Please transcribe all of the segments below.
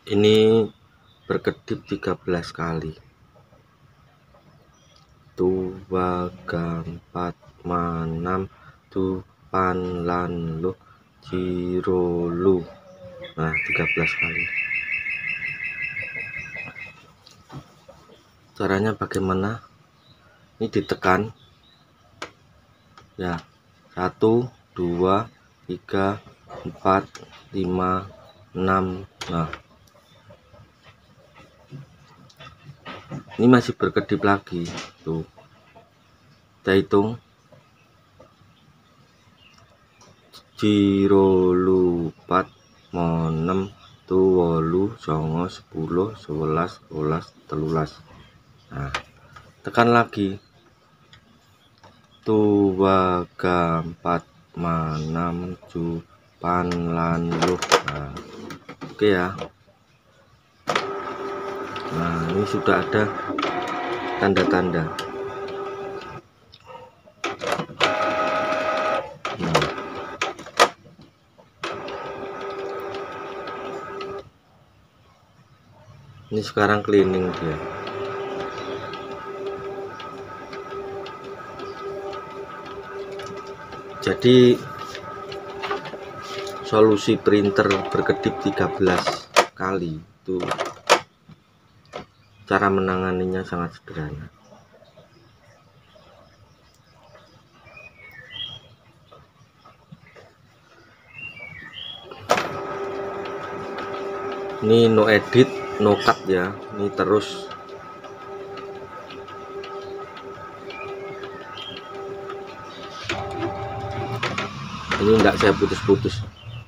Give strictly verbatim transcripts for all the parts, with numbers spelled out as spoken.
Ini berkedip tiga belas kali. Tua gampat manam tu pan lan lu jirolu. Nah, tiga belas kali. Caranya bagaimana? Ini ditekan ya, satu dua tiga empat lima enam. Nah, ini masih berkedip lagi tuh. Kita hitung jirolu pat monem tu wolu songo sepuluh sebelas sebelas telulas. Nah, tekan lagi tua gampat manam ju pan lan luh. Nah, oke ya. Nah, ini sudah ada tanda-tanda. Nah, ini sekarang cleaning dia. Jadi solusi printer berkedip tiga belas kali itu cara menanganinya sangat sederhana. Ini no edit, no cut ya. Ini terus ini enggak saya putus-putus.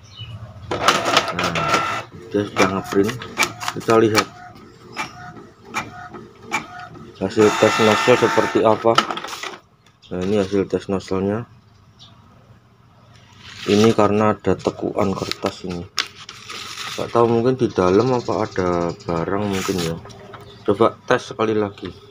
Nah, dia sudah ngeprint. Kita lihat hasil tes nozzle seperti apa. Nah, ini hasil tes nozzle-nya. Ini karena ada tekuan kertas ini. Nggak tahu, mungkin di dalam apa ada barang mungkin ya. Coba tes sekali lagi.